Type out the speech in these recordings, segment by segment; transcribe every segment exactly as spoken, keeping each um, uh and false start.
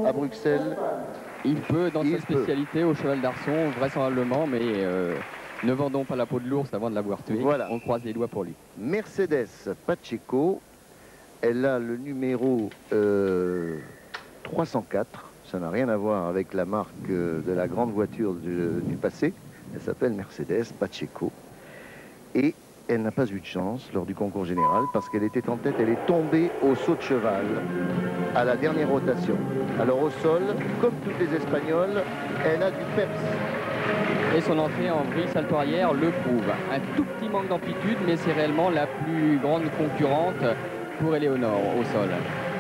à Bruxelles? Il peut, dans Il sa spécialité, peut. au cheval d'arçon, vraisemblablement, mais euh, ne vendons pas la peau de l'ours avant de l'avoir tué. Voilà. On croise les doigts pour lui. Mercedes Pacheco, elle a le numéro euh, trois cent quatre. Ça n'a rien à voir avec la marque euh, de la grande voiture du, du passé. Elle s'appelle Mercedes Pacheco. Et elle n'a pas eu de chance lors du concours général parce qu'elle était en tête. Elle est tombée au saut de cheval à la dernière rotation. Alors au sol, comme toutes les Espagnoles, elle a du peps. Et son entrée en vrille salto arrière le prouve. Un tout petit manque d'amplitude, mais c'est réellement la plus grande concurrente pour Éléonore au sol.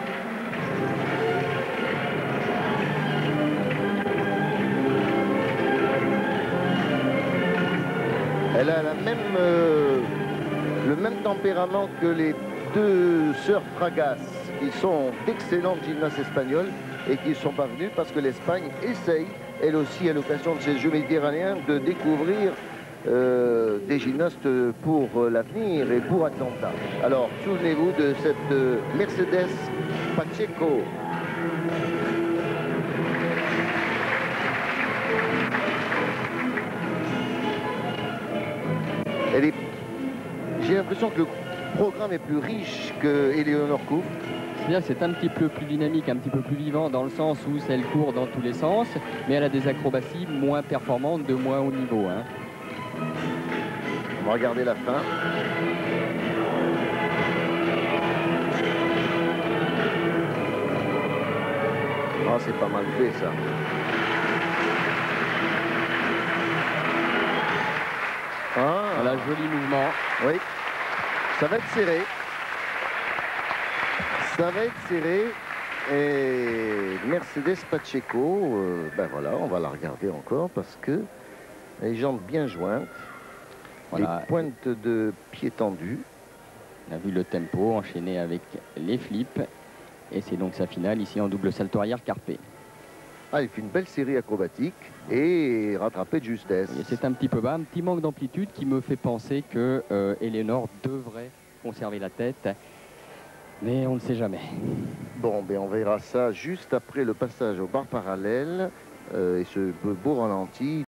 Elle a la même, euh, le même tempérament que les deux sœurs Fragas, qui sont d'excellentes gymnastes espagnoles et qui ne sont pas venues parce que l'Espagne essaye, elle aussi, à l'occasion de ces Jeux méditerranéens, de découvrir euh, des gymnastes pour euh, l'avenir et pour Atlanta. Alors, souvenez-vous de cette euh, Mercedes Pacheco. Elle est... J'ai l'impression que le programme est plus riche que Éléonore Couve. C'est-à-dire que c'est un petit peu plus dynamique, un petit peu plus vivant dans le sens où elle court dans tous les sens, mais elle a des acrobaties moins performantes, de moins haut niveau. Hein. On va regarder la fin. Oh, c'est pas mal fait ça. Ah, voilà, joli mouvement. Oui, ça va être serré. Ça va être serré. Et Mercedes Pacheco, euh, ben voilà, on va la regarder encore parce que les jambes bien jointes, Voilà. les pointes de pied tendues. On a vu le tempo enchaîné avec les flips. Et c'est donc sa finale ici en double salto arrière carpé. Ah, il fait une belle série acrobatique et rattrapé de justesse. C'est un petit peu bas, un petit manque d'amplitude qui me fait penser que euh, Éléonore devrait conserver la tête. Mais on ne sait jamais. Bon, ben on verra ça juste après le passage aux barres parallèles euh, et ce beau ralenti.